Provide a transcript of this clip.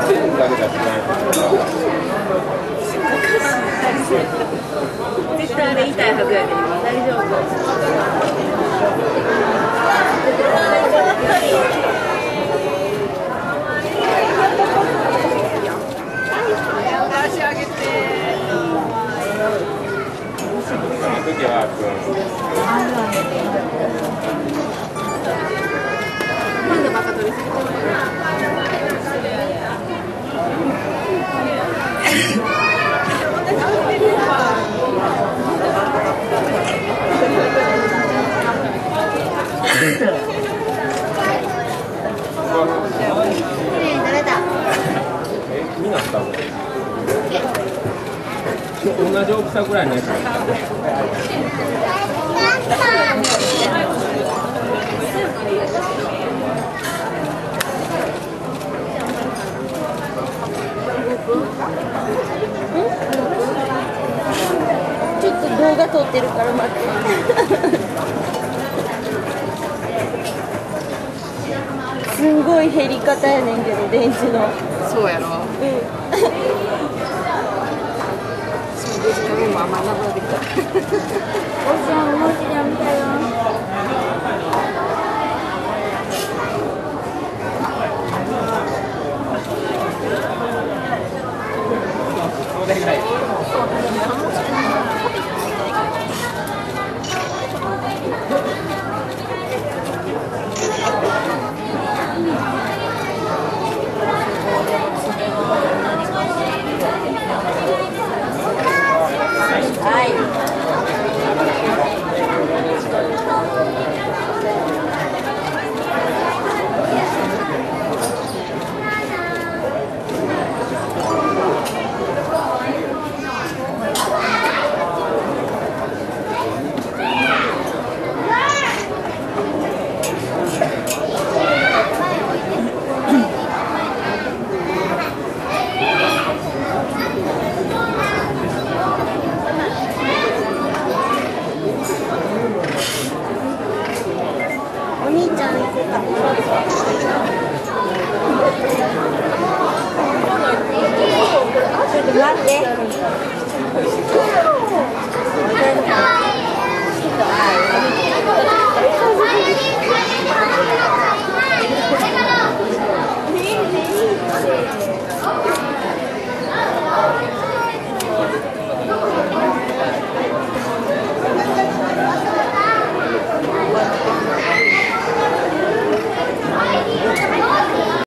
絶対あれ痛いはずやで、今大丈夫。足上げて。なんでバカ取りすぎてるの？ 同じ大きさぐらいのやつ。 ちょっと動画撮ってるから待って。すんごい減り方やねんけど、電池の。 そうやろ。5時間も甘々できた。おじゃん、おじゃん見たよ。 お兄ちゃん行こうか。ちょっと待って。